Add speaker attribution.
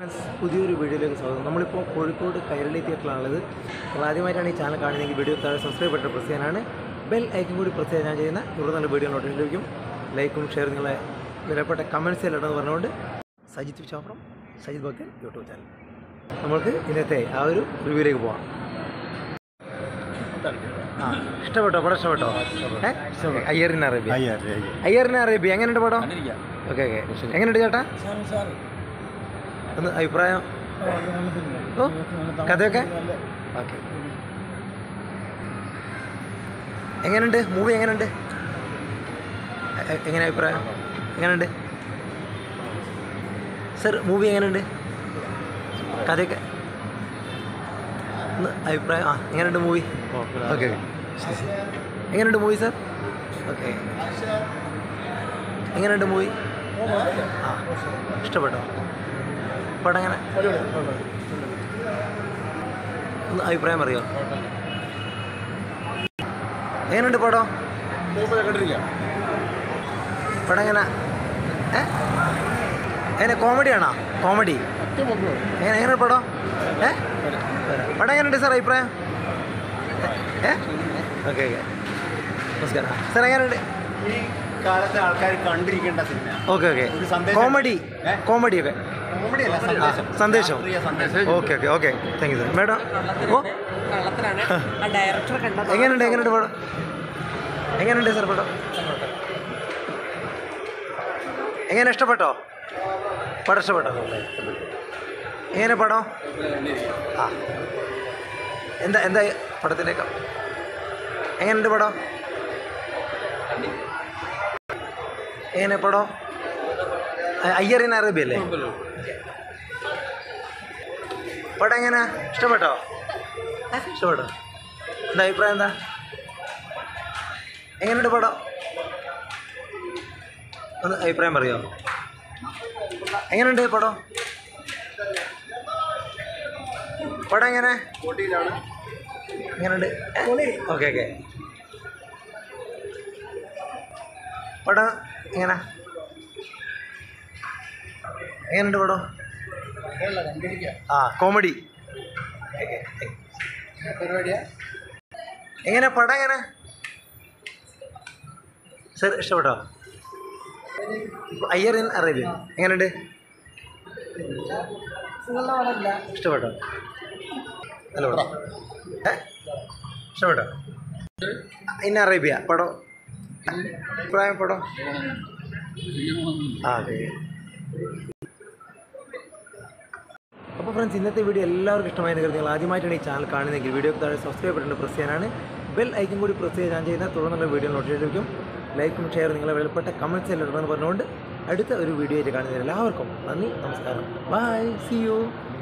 Speaker 1: പുതിയൊരു വീഡിയോയിലേക്ക് സ്വാഗതം. നമ്മളിപ്പോൾ കോഴിക്കോട് കൈരളി തിയേറ്ററിലാണുള്ളത്. നിങ്ങൾ ആദ്യമായിട്ടാണ് ഈ ചാനൽ കാണുന്നതെങ്കിൽ വീഡിയോ താഴെ സബ്സ്ക്രൈബ് ബട്ടൺ പ്രസ് ചെയ്യാനാണ്. ബെൽ ഐക്കൺ കൂടി പ്രസ് ചെയ്യാൻ ഞാൻ ചെയ്യുന്ന ഇവിടെ നല്ല വീഡിയോ നോട്ടിഫിക്കേഷൻ ലഭിക്കും. ലൈക്കും ഷെയർ നിങ്ങളെ വിലപ്പെട്ട കമൻറ്റ്സ് എല്ലാം ഇടണമെന്ന് പറഞ്ഞുകൊണ്ട് സജിത് വിശ്വാസം സജിത് ഭക്തൻ യൂട്യൂബ് ചാനൽ. നമ്മൾക്ക് ഇന്നത്തെ ആ ഒരു റിവ്യൂയിലേക്ക് പോവാം. ഇഷ്ടപ്പെട്ടോ പടം? ഇഷ്ടപ്പെട്ടോ? അയ്യറിൻ അറേബ്യ എങ്ങനെയുണ്ട് പടം? ഓക്കെ ഓക്കെ, എങ്ങനെയുണ്ട് ചേട്ടാ? ഒന്ന് അഭിപ്രായം, ഓ കഥയൊക്കെ ഓക്കെ. എങ്ങനെയുണ്ട് മൂവി? എങ്ങനെയുണ്ട്? എങ്ങനെ അഭിപ്രായം? എങ്ങനെയുണ്ട് സർ മൂവി? എങ്ങനെയുണ്ട് കഥയൊക്കെ? ഒന്ന് അഭിപ്രായം. എങ്ങനെയുണ്ട് മൂവി? ഓക്കെ ഓക്കെ, എങ്ങനെയുണ്ട് മൂവി സർ? ഓക്കെ, എങ്ങനെയുണ്ട് മൂവി? ഇഷ്ടപ്പെട്ടോ പടം? എങ്ങനെ ഒന്ന് അഭിപ്രായം അറിയോ? എങ്ങനെയുണ്ട് പടം? പടം എങ്ങനെ? എങ്ങനെ കോമഡിയാണോ? കോമഡി എങ്ങനെ പടം? പടം എങ്ങനെയുണ്ട് സാർ അഭിപ്രായം? ഓക്കെ ഓക്കെ, നമസ്കാരം സാർ. എങ്ങനെയുണ്ട്?
Speaker 2: ഈ കാലത്തെ ആൾക്കാർ കണ്ടിരിക്കേണ്ട സിനിമ.
Speaker 1: ഓക്കെ ഓക്കെ, കോമഡി കോമഡിയൊക്കെ സന്ദേശം. Okay okay okay, thank you sir. Madam ഓ എങ്ങനെയുണ്ട്? എങ്ങനെയുണ്ട് പടം? എങ്ങനെയുണ്ട് സാർ പടം? എങ്ങനെ ഇഷ്ടപ്പെട്ടോ പടം? ഇഷ്ടപ്പെട്ടോ? എങ്ങനെ പടം? എന്താ എന്താ പടത്തിലേക്ക് എങ്ങനെയുണ്ട് പടം? എങ്ങനെ പടം? അയ്യറിൻ അറേബ്യ അല്ലേ പടം? എങ്ങനെ ഇഷ്ടപ്പെട്ടോ? ഇഷ്ടപ്പെട്ടോ? എന്താ അഭിപ്രായം? എന്താ എങ്ങനെയുണ്ട് പടം? ഒന്ന് അഭിപ്രായം പറയോ? എങ്ങനെയുണ്ട് പടം? പടം എങ്ങനെ? എങ്ങനെയുണ്ട്? ഓക്കെ ഓക്കെ, പടം എങ്ങനെ? എങ്ങനെയുണ്ട് പടം? കോമഡി എങ്ങനെ പടം? എങ്ങനെ സർ ഇഷ്ടപ്പെട്ടോ? അയ്യറിൻ അറേബ്യ എങ്ങനെയുണ്ട്? ഇഷ്ടപ്പെട്ടോ? നല്ല പടം ഇഷ്ടപ്പെട്ടോ? ഇൻ അറേബ്യ പടം അഭിപ്രായം പടം? അതെ. അപ്പോൾ ഫ്രണ്ട്സ്, ഇന്നത്തെ വീഡിയോ എല്ലാവർക്കും ഇഷ്ടമായി കരുതി. നിങ്ങൾ ആദ്യമായിട്ടാണ് ഈ ചാനൽ കാണുന്നതെങ്കിൽ വീഡിയോ താഴെ സബ്സ്ക്രൈബ് ബട്ടൺ പ്രസ് ചെയ്യാനാണ്. ബെൽ ഐക്കൺ കൂടി പ്രസ് ചെയ്ത് ഞാൻ ചെയ്യുന്ന തുടർന്നുള്ള വീഡിയോ നോട്ടിഫിക്കേഷൻ ലഭിക്കും. ലൈക്കും ഷെയർ നിങ്ങളെ വിലപ്പെട്ട കമൻറ്റ്സ് എല്ലാം ഇടണമെന്ന് പറഞ്ഞുകൊണ്ട് അടുത്ത ഒരു വീഡിയോ ആയിട്ട് കാണുന്നതിന് എല്ലാവർക്കും നന്ദി, നമസ്കാരം, ബൈ, സി യു.